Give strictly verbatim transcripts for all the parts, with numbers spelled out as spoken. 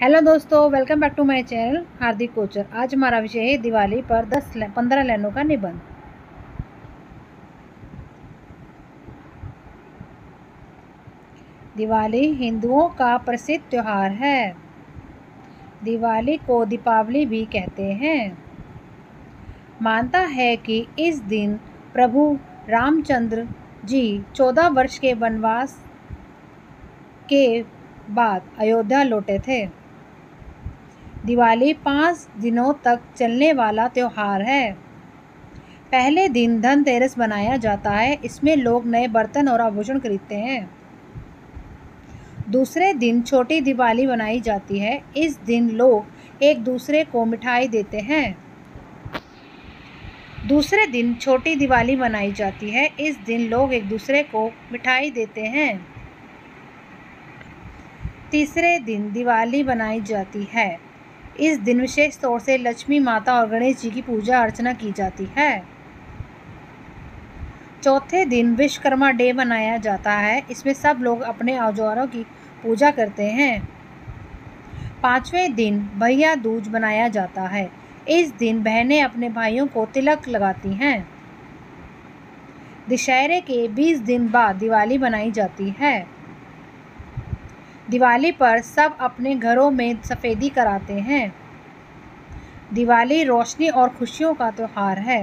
Hello दोस्तों, welcome back to my channel Hardik Kochar. आज हमारा विषय है दिवाली पर दस पंद्रह लाइनों का निबंध। दिवाली हिंदुओं का प्रसिद्ध त्योहार है। दिवाली को दीपावली भी कहते हैं। मानता है कि इस दिन प्रभु रामचंद्र जी चौदह वर्ष के वनवास के बाद अयोध्या लौटे थे। दिवाली पाँच दिनों तक चलने वाला त्योहार है। पहले दिन धनतेरस मनाया जाता है। इसमें लोग नए बर्तन और आभूषण खरीदते हैं। दूसरे दिन छोटी दिवाली मनाई जाती है। इस दिन लोग एक दूसरे को मिठाई देते हैं। दूसरे दिन छोटी दिवाली मनाई जाती है। इस दिन लोग एक दूसरे को मिठाई देते हैं। तीसरे दिन दिवाली मनाई जाती है। इस दिन विशेष तौर से लक्ष्मी माता और गणेश जी की पूजा अर्चना की जाती है। चौथे दिन विश्वकर्मा डे मनाया जाता है। इसमें सब लोग अपने औजारों की पूजा करते हैं। पांचवें दिन भैया दूज मनाया जाता है। इस दिन बहनें अपने भाइयों को तिलक लगाती हैं। दशहरे के बीस दिन बाद दिवाली मनाई जाती है। दिवाली पर सब अपने घरों में सफेदी कराते हैं। दिवाली रोशनी और खुशियों का त्योहार है।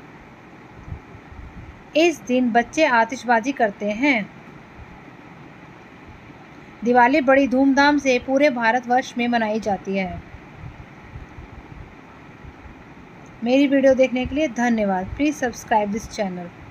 इस दिन बच्चे आतिशबाजी करते हैं। दिवाली बड़ी धूमधाम से पूरे भारतवर्ष में मनाई जाती है। मेरी वीडियो देखने के लिए धन्यवाद। Please subscribe this channel.